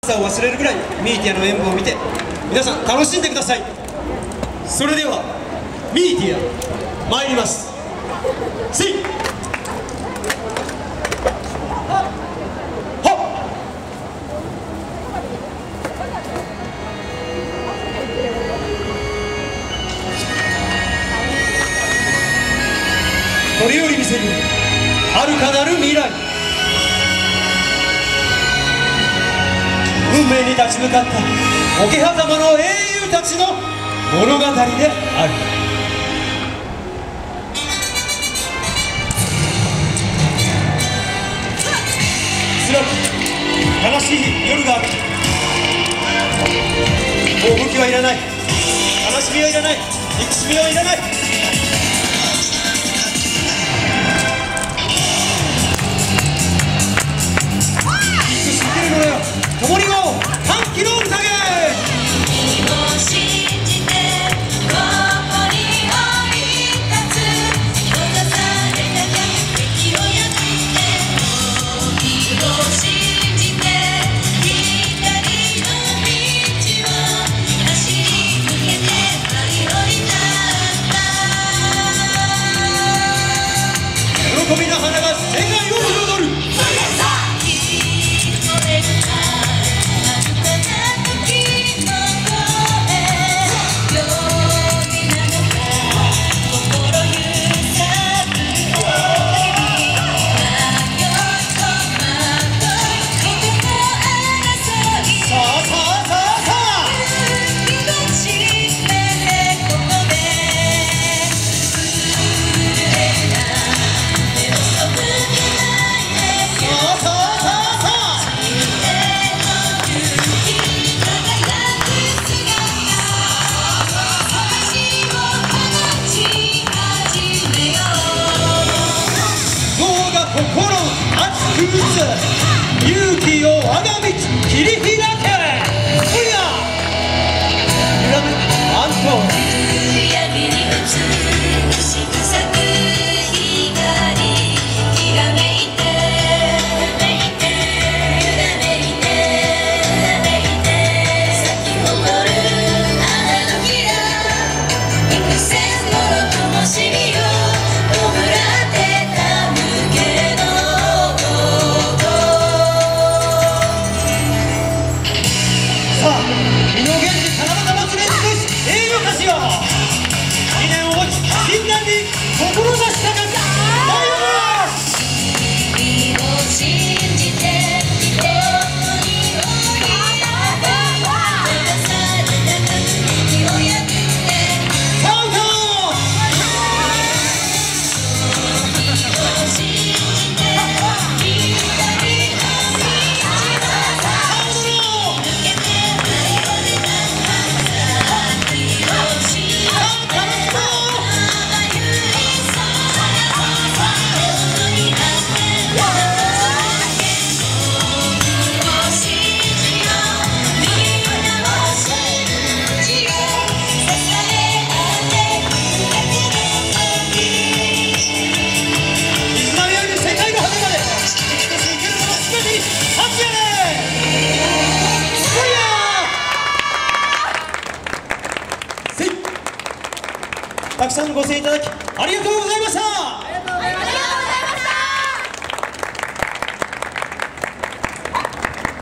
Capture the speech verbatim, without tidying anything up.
さを忘れるぐらいミーティアの演舞を見て皆さん楽しんでください。それではミーティア参ります。せいこれより見せる遥かなる未来、運命に立ち向かった桶狭間の英雄たちの物語である。辛く悲しい夜がある。もう武器はいらない、悲しみはいらない、憎しみはいらない。共にも歓喜の宴。君を信じてここに降り立つ、閉ざされた敵を破って君を信じて光の道を走り抜けて舞い降り立った。喜びの花が世界を彩る。勇気を我が道切り開け。おや揺らめくアント闇に映るしぐさく光きらめいて揺らめいて揺らめいて揺らめいて咲き誇る花のひら幾千もの灯火を弔ってた無限の美濃源氏七夕祭りに尽くし栄誉歌詞を理念を持ち信念に志したかった大王。君を信じてここに降り立つ、閉ざされた敵を破ってサウンド。君を信じて光の道を抜けてたくさんご声援いただきありがとうございました。